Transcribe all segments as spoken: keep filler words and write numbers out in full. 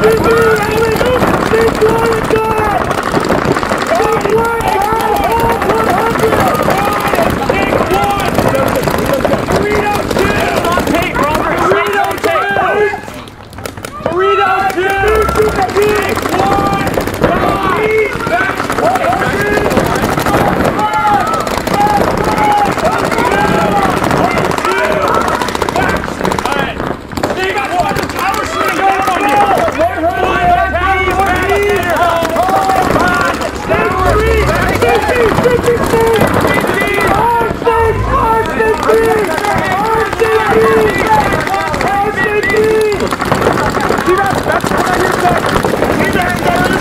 That's what I hear.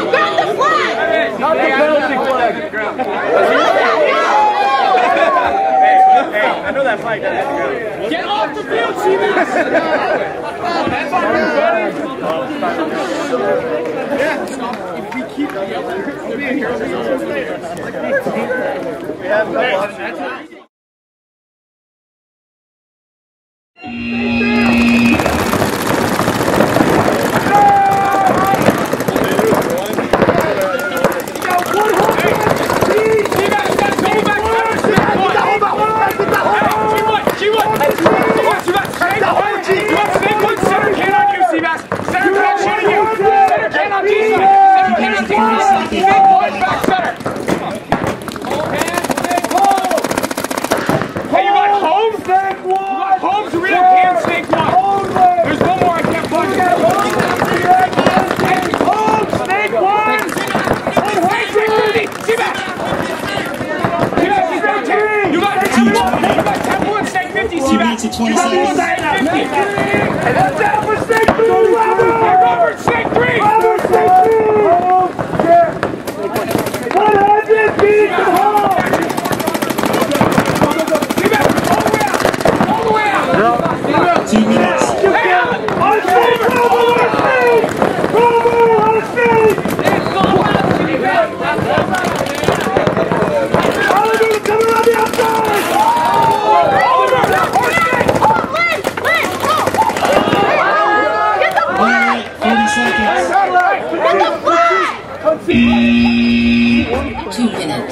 Grab the flag! Not the penalty flag! Hey, I know that flag doesn't go. Get off the field, Seabass! That's on you, buddy! Yeah, if we keep yelling, we'll be in here later. We have no option. To twenty seconds. And that's out for snake three, Robert! Robert, snake three! Robert, snake three! Yeah. one hundred feet to home! All the way out! All the way out! Two minutes. Hey, on snake! Robert, on snake! Robert, on snake! Oliver, come around the outside! Two minutes.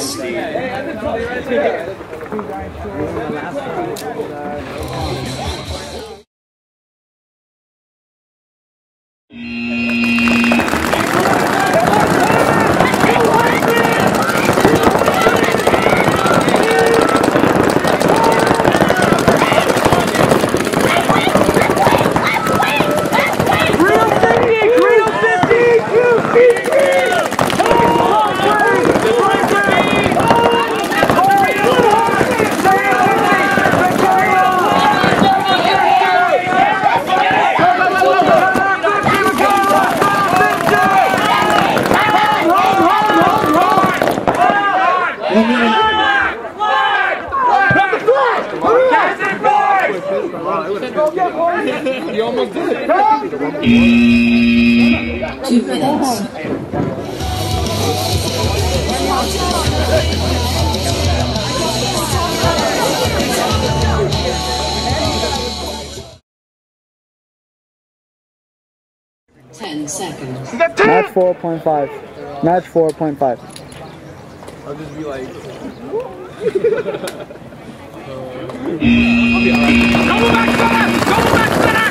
You almost did it. Two minutes. Ten seconds. Match four point five. Match four point five. I'll just be like. Double back center! Double back center!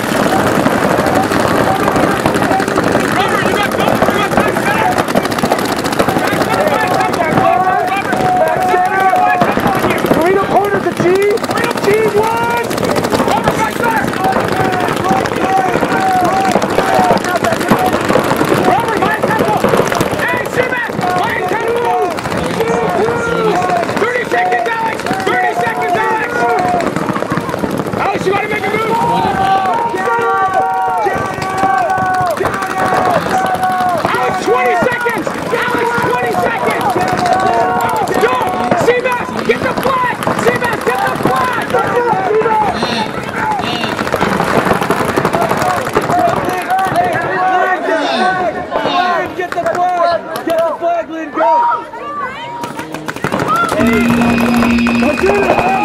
Robert, you got double, you got back center! Back center, back center, Robert! Back center, back center on you! Burrito corner to G! Burrito G, one! Robert, back center! Robert, back tempo! Hey, Seabass! Back tempo! thirty seconds, Alex! thirty seconds, Alex! Alex, you gotta make a move! Alex, twenty seconds! Alex, twenty seconds! Alex, go! Seabass, get the flag! Seabass, get the flag! Get the flag! Get the flag, Lynn, go! Hey,